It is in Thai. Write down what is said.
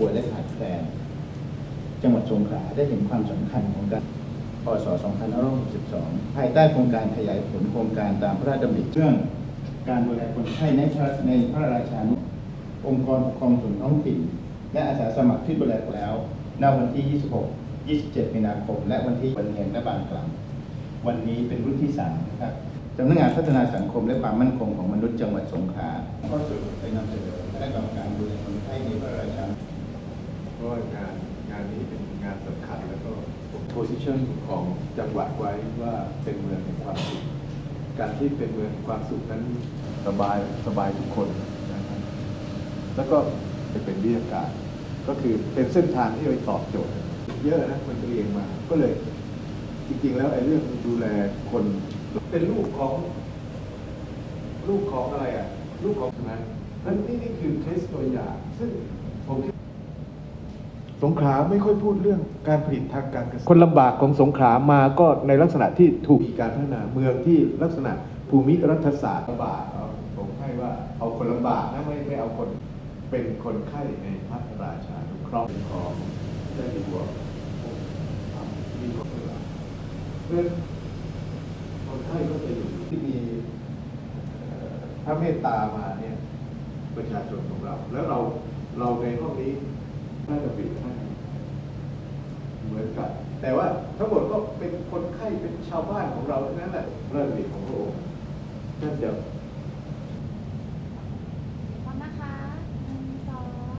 ป่วยและขาดแคลนจังหวัดสงขลาได้เห็นความสำคัญของการพ.ศ. 2562ภายใต้โครงการขยายผลโครงการตามพระราชดำริเรื่องการดูแลคนไข้ในพระราชานุองค์กรปกครองส่วนท้องถิ่นและอาสาสมัครที่ดูแลแล้วณวันที่ 26-27 มีนาคมและวันที่วันแห่งและบางกลางวันนี้เป็นรุ่นที่ 3 นะครับสำนักงานพัฒนาสังคมและความมั่นคงของมนุษย์จังหวัดสงขลาก็สรุปไปนำเสนอคณะกรรมการดูแลคนไข้ในพระราชาเพราะงานนี้เป็นงานสำคัญแล้วก็โพสิชันของจังหวัดไว้ว่าเป็นเมืองแห่งความสุขการที่เป็นเมืองแห่งความสุขนั้นสบายทุกคนนะครับแล้วก็จะเป็นวิทยาการก็คือเป็นเส้นทางที่เราตอบโจทย์เยอะนะมันเรียงมาก็เลยจริงๆแล้วไอ้เรื่องดูแลคนเป็นลูกของอะไรอ่ะลูกของใช่ไหมนั่นนี่คือเคสตัวอย่างซึ่งผมสงขลาไม่ค่อยพูดเรื่องการผลิตทางการเกษตรคนลำบากของสงขลามาก็ในลักษณะที่ถูกมีการพัฒนาเมืองที่ลักษณะภูมิรัฐศาสตร์ลำบากผมให้ว่าเอาคนลำบากนะไม่เอาคนเป็นคนไข้ในพระราชานุเคราะห์ของได้ดีกว่ามีคนเพื่อคนไข้ก็จะอยู่ที่มีพระเมตตามาเนี่ยประชาชนของเราแล้วเราในห้องนี้น่าจะปิดให้เหมือนกันแต่ว่าทั้งหมดก็เป็นคนไข้เป็นชาวบ้านของเราทั้งนั้นแหละเรื่องดีของพระองค์ท่านจะ